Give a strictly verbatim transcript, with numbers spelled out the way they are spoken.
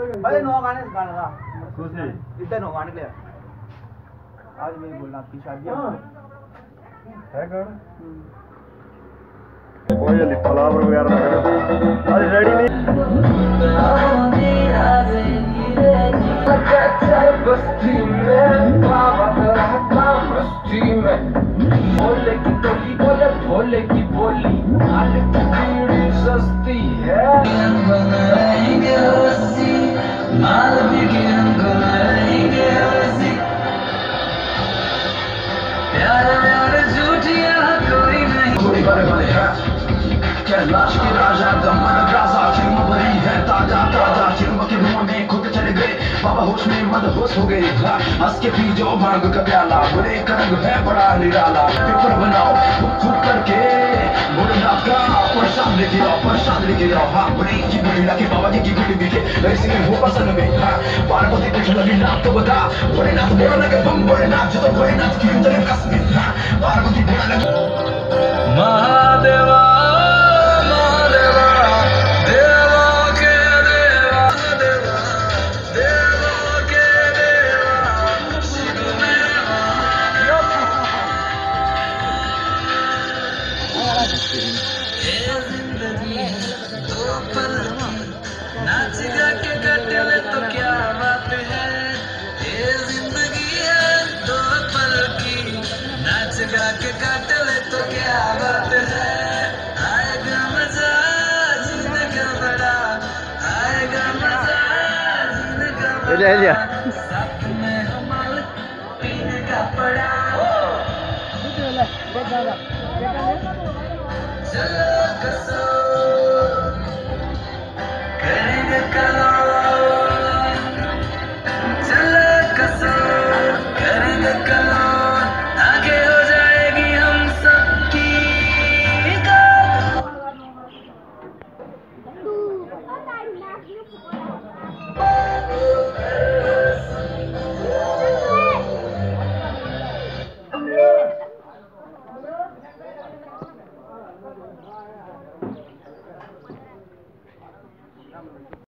भाई नौ गाने गाना था खुशी इतने नौ गाने ले आज मेरी बोलना आपकी शादी है कौन कोई ये फ्लावर वगैरह आज रेडी नहीं बस्ती में बाबा रहता मस्ती में भोले की टोपी बोले भोले की बोली आज बीड़ी सस्ती है बनाएंगे हंसी माल भी हम बनाएंगे हंसी प्यार प्यार झूठिया कोई नहीं कोई बड़े बड़े हैं कैलाश के राजा दमन राजा चिरम भरी है ताजा ताजा चिरम के धुआं में खुद चले गए बाबा होश में मद होश हो गए हंस के पी जो भांग का प्याला बुरे करंग है बड़ा निराला पेपर बनाओ खुद करके भोलेनाथ का प्रसाद लेके आओ प्रसाद लेके आओ हाँ बड़ी की बुढ़िया के बाबा जी की गुड़ी भी के ऐसे में हो पसंद में हाँ पार्वती कुछ लगी नाम तो बता भोलेनाथ बोला लगे बम भोलेनाथ जो तो भोलेनाथ की उतरे कसम हाँ पार्वती बोला लगे महादेवा नाच गा के कटे ले तो क्या बात है ये जिंदगी है दो पल की नाच गा के कटे ले तो क्या बात है आएगा मजा जीने का बड़ा आएगा मजा जीने का बड़ा साथ में हमारे पीने का पड़ा चलो कसो